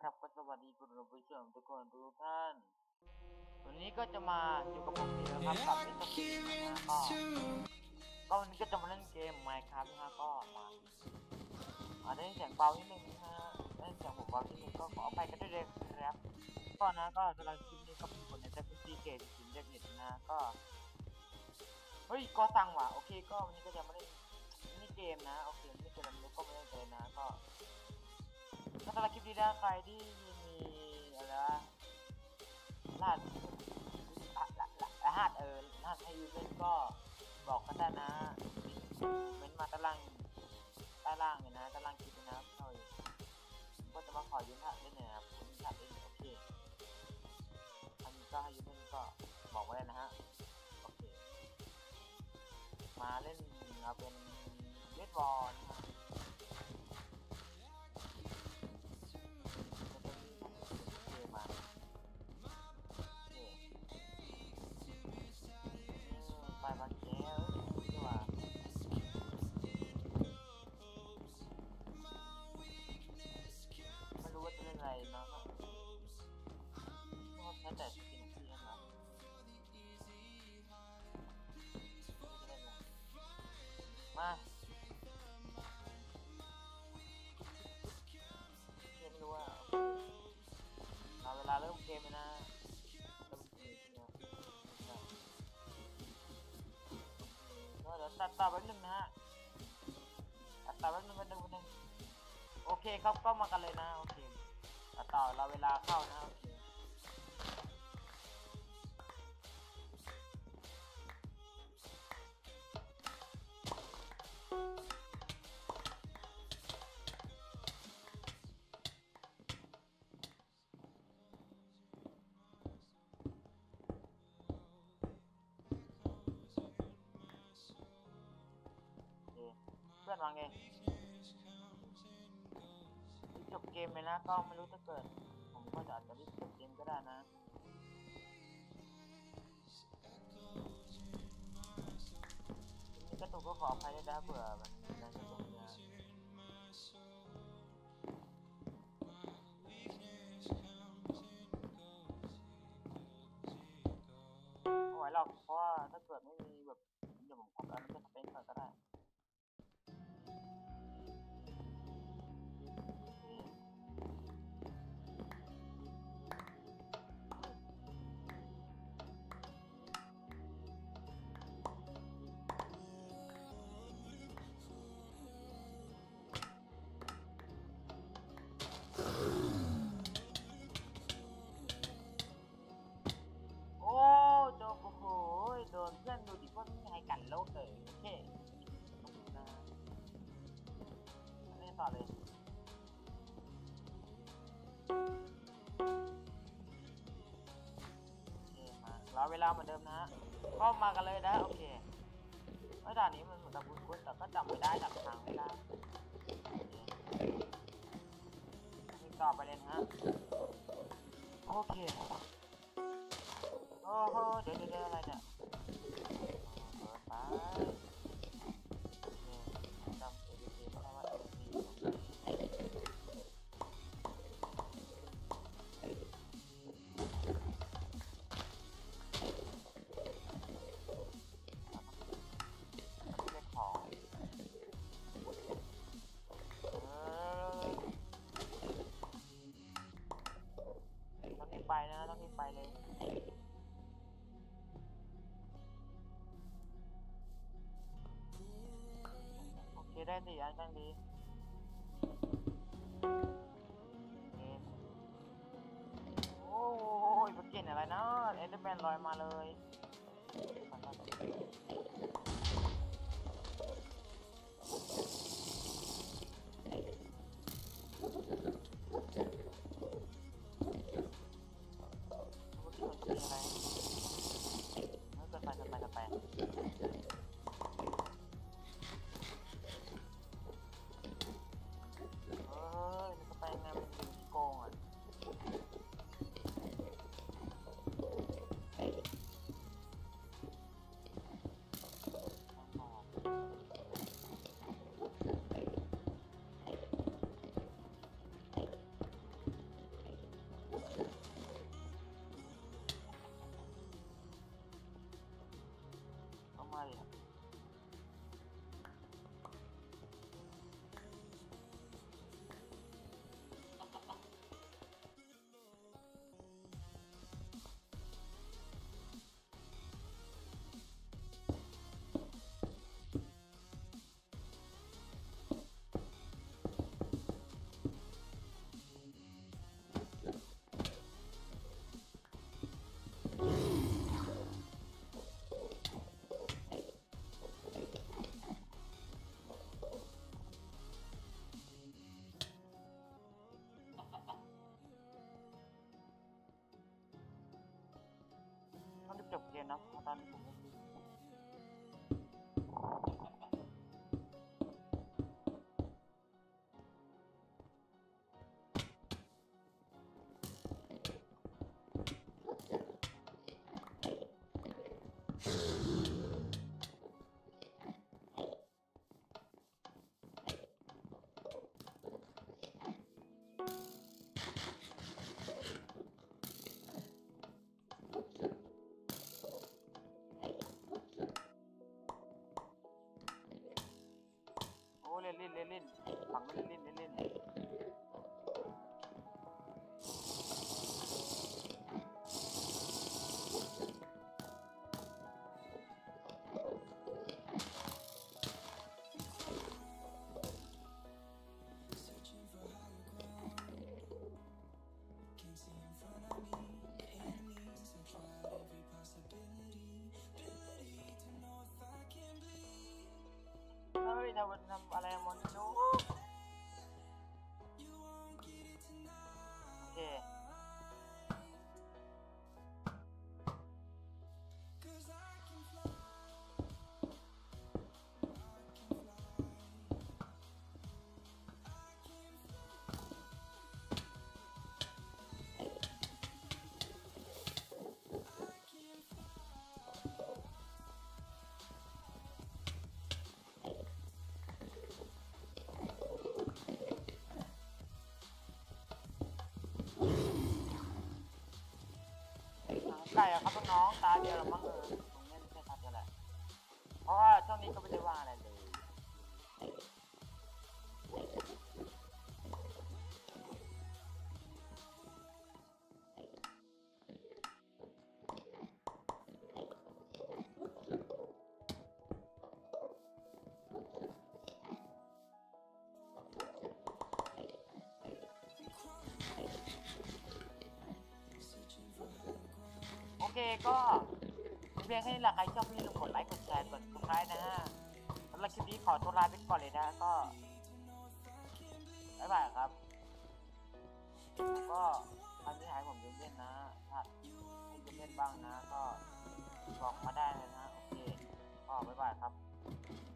ครับก็สวัสดีคุณผู้ชมทุกคนทุกท่านวันนี้ก็จะมาอยู่กับผมเองครับกับมิสเตอร์พีนะก็วันนี้ก็จะมาเล่นเกม Minecraft นะก็อาจจะได้เสียงเบานิดนึงนะฮะได้เสียงผมเบานิดนึงก็ขออภัยกันด้วยเลยครับก็นะก็สำหรับคลิปนี้ก็เป็นคนในเซฟตี้เกมถึงเด็กเน็ตนะก็เฮ้ยก็สั่งว่ะโอเคก็วันนี้ก็จะมาเล่นมินิเกมนะโอเคมินิเกมแล้วก็ไม่เล่นเลยนะก็สำหรับคลิปนี้นะใครที่มีอะไรรหัสรหัสให้ยูเล่นก็บอกกันได้นะเม้นมาใต้ล่างเลยนะใต้ล่างคลิปนะเราก็จะมาขอยืมรหัสเล่นนะครับยืมรหัสเล่นโอเคอันนี้ก็ให้ยูเล่นก็บอกไว้เลยนะฮะโอเคมาเล่นเอาเป็นเวทบอลนะไปบางแก้วดีกว่าไม่รู้ว่าจะเล่นอะไรเนาะก็แค่แต่กินที่นะมาไม่รู้ว่าเวลาเริ่มเกมนะก็เดี๋ยวตัดต่อแป๊บนึงนะฮะตัดต่อแป๊บนึงโอเคครับก็มากันเลยนะโอเคตัดต่อเราเวลาเข้านะโอเคเพื่อนวางไงจบเกมไปนะก็ไม่รู้ถ้าเกิดผมก็อาจจะรีบจบเกมก็ได้นะนี่กระตุกก็ขออภัยด้วยนะเผื่อมันจะจบนะไม่ไหวหรอกเพราะว่าถ้าเกิดไม่มีแบบเดี๋ยวผมขอการเล่นสเปนก่อนก็ได้โอ้โดนโอ้โหโดนเพื่อนดูดิว่าไม่มีใครกันโลกเลยโอเคนะเล่นต่อเลยโอเคมารอเวลาเหมือนเดิมนะก็มากันเลยนะโอเคเมื่อด่านนี้มันเหมือนกับคุ้นๆแต่ก็จำไม่ได้จำทางไม่ได้นี่ต่อไปเลยนะฮะโอเคโอ้โหเดี๋ยวอะไรเนี่ยไปจำ ABC ไม่ได้ว่า ABC ของต้องรีบไปนะต้องรีบไปเลยโอเคได้4 อันตั้งดีโอ้ยสกินอะไรนะเอเดอร์แมนลอยมาเลยไปมันก็ไปไงมันเป็นโกงอ่ะนะเพราะตอนนี้ผมไม่มีโอ้เล่นฝั่งไม่เล่นเฮ้ยทำอะไรมอนโนโอเคไก่อะครับน้องๆตาเดียวหรอมั้งผมไม่ใช่ตาเดียวแหละเพราะว่าช่วงนี้ก็ไม่ได้ว่างอะไรเลยโอเคก็เพียงแค่นี้แหละใครชอบพี่ลืมกดไลค์กดแชร์กด subscribe นะฮะสำหรับคลิปนี้ขอตัวลาไปก่อนเลยนะก็บ๊ายบายครับก็ใครที่หายผมเล่นนะถ้าคุณเล่นบ้างนะก็บอกมาได้เลยนะโอเคก็บ๊ายบายครับ